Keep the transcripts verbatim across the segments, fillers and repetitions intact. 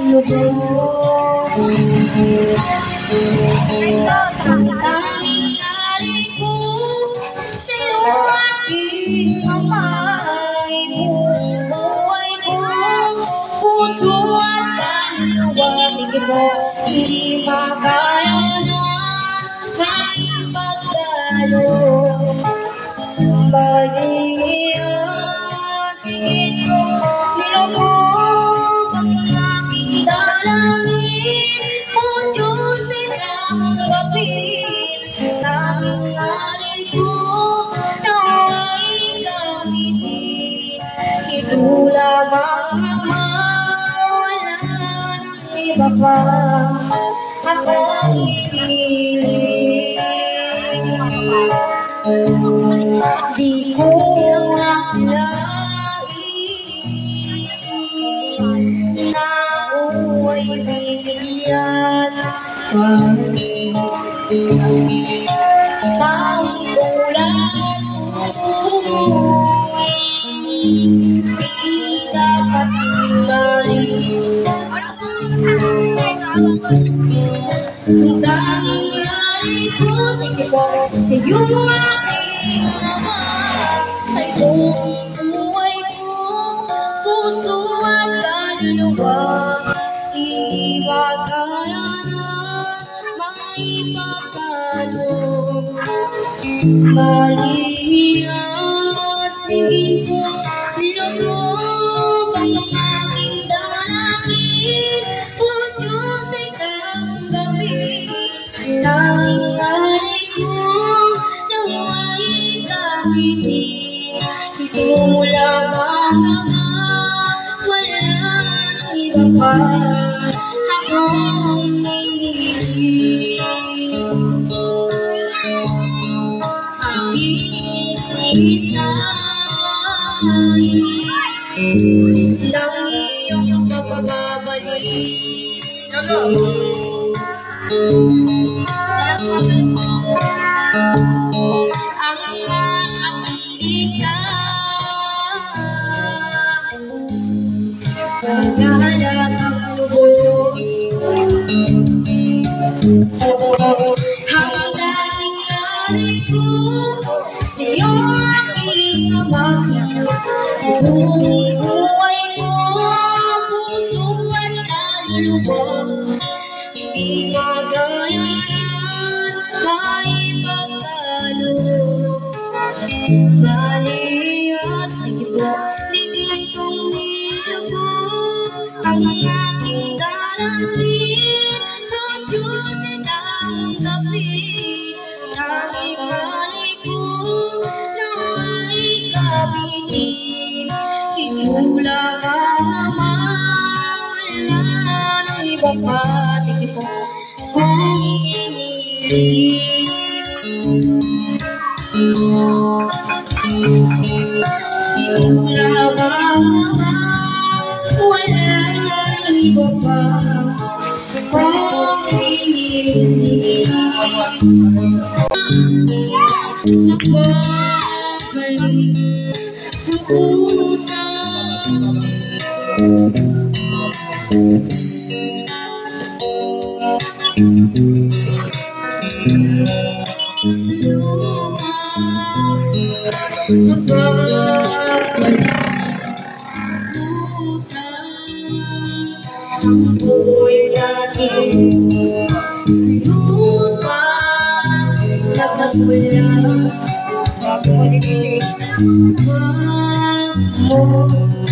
lubos. Ang tanging nari ko sa'yo aking amay, buong buhay ko, puso at kaluluwa. Tingin mo hindi makaya na maipagdalo. Mahiyas higit ko nilubog ang aking dalangin. O Diyos, itanggapin tanging alay ko, nawa'y gamitin. Ito lamang Ama, wala nang iba pa akong hinihiling. Di ko akalain na ako'y binigyan pansin. Tanging tulad ko'y di dapat marin. Ang tanging alay ko, tingin mo sa'yo aking Ama, ay buong buhay ko, puso at kaluluwa. Hindi makaya na maipagdalo. Malihiyas higit ko nilubog ang aking dalangin. O Diyos, ay tanggapin tanging alay ko, nawa'y gamitin. Ito lamang Ama, wala nang iba pa akong hinihiling. Aking hinihintay ng iyong pagbabalik. Ang makapiling ka, paglalak ang lubos. Ang dating alay ko sa'yo aking Ama, buong buhay ko, puso at kaluluwa. Hindi magayanan maipagdalo. Malihiyas higit ko digit kong nilubog ang aking dalangin. O Diyos, itanggapin tanging alay ko, nawa'y gamitin. Ito lamang Ama, wala nang iba pa kung hinihiling. Ito lamang Ama, wala nang iba pa kung hinihiling. Nagbabalik ang puso sa lupa, magbabalik pusa ang buhay natin sa lupa. Nagmula wag mo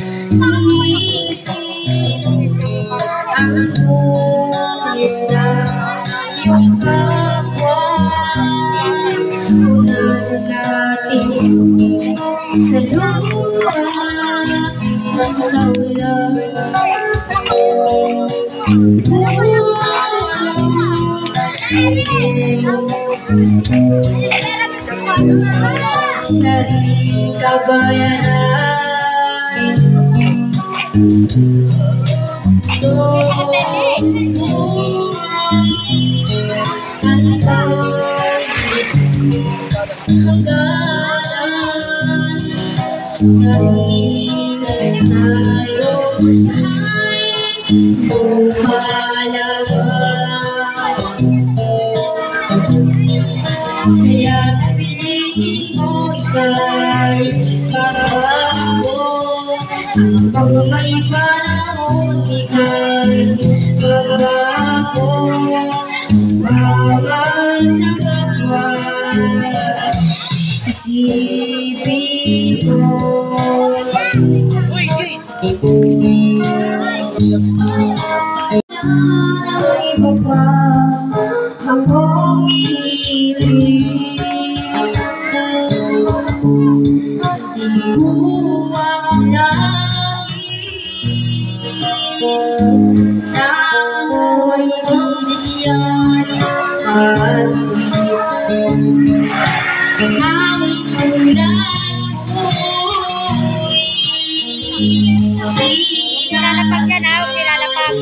inisip ang buwis na yung kapwa. Punasan natin sa lupa, sa ulan. Sa di kabayaran, hangganan dahil tayo ay lumalaban. Kaya't pilitin mo ika'y magbago. Pag may panahon ika'y magbago. Bawal sa kapwa, isipin mo. Ang iba pa akong hiling, di mo akalain na ako'y binigyan pansin. Kahit tulad mo'y Nilalapag ka na, nilalapag.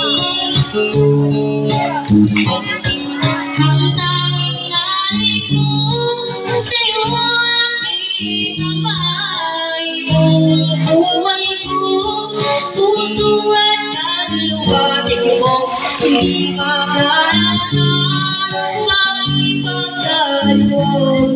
ang tanging nalay ko sa'yo aking kamay. Buong buhay ko, puso at kaluluwa, tingin mo hindi ka kailangan maipagkaloob.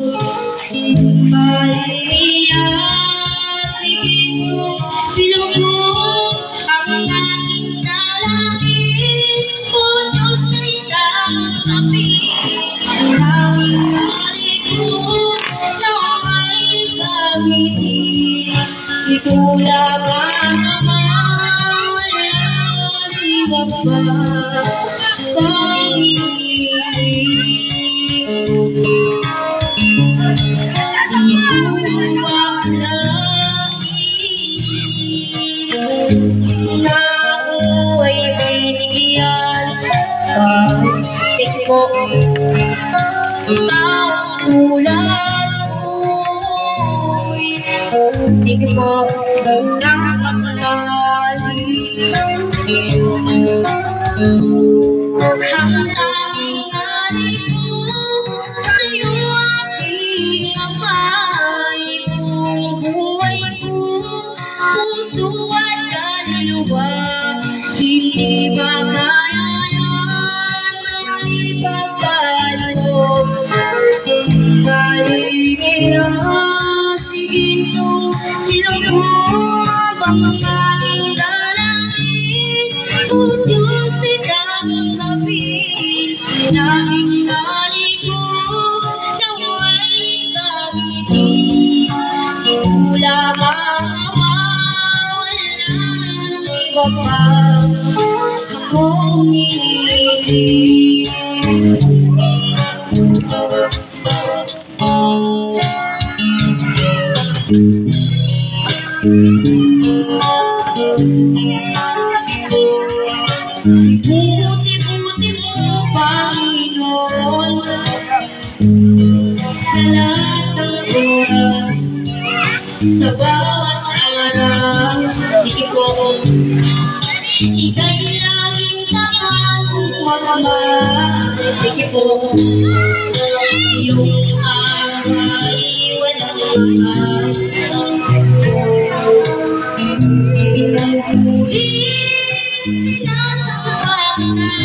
Malimia, sige kong pinubog ang aking dalangin. O Diyos ay tanggapin ang aking kaligod na ay gamitin. Ikaw lamang naman, walang iba pa panghiling. Di ko akalain na ako'y binigyan pansin mo. Taong tulad mo'y di mo nakakalain. Ang tanging alay ko sa'yo aking kamay. Buong buhay ko, puso at kaluluwa, hindi makayanan ang ipagkaloob. Malimia, sige kong ilugod ang aking dalangin. O Diyos ay tanggapin ang aking kaligod na ay gamitin. Ikaw lamang naman, wala nang iba pa akong hiling. Buti-buti mo, Panginoon, sa lahat ng oras, sa bawat araw. Di ko ika'y laging tapat magmahal. Di ko iyong away walang hanggan. Pinupulit sinasamba kita,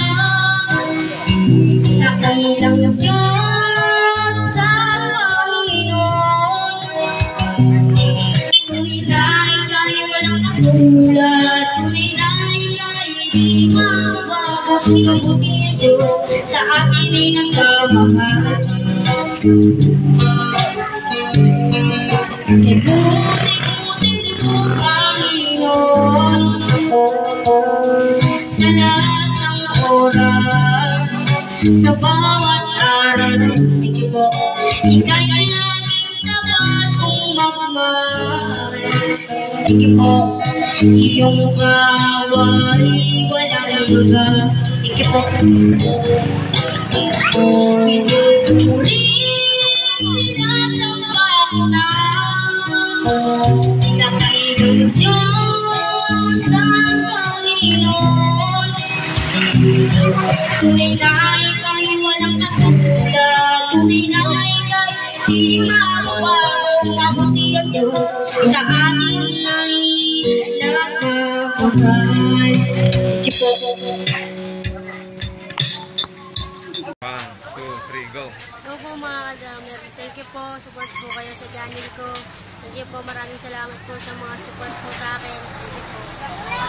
dakilang Diyos sa Panginoon. Tunay na ika'y walang katulad, tunay na ika'y di mababago. Mabuti ang Diyos sa akin ay nagkamahal. Buti-buti mo, Panginoon, sa lahat ng oras, sa bawat araw. Thank you po. Ika'y laging tapat kong magmahal. Thank you po. Iyong away walang hanggan. Thank you po. Pinupulit sinasamba kita, dakilang Diyos sa Panginoon. Tunay na ika'y walang katulad, tunay na ika'y di mababago. Mabuti ang Diyos sa akin ay nagmamahal. mahal. Thank you po. One, two, three, go. Go po mga kadrummer. Thank you po. Support po kayo sa channel ko. Thank you po. Maraming salamat po sa mga support po sa akin. Thank you po.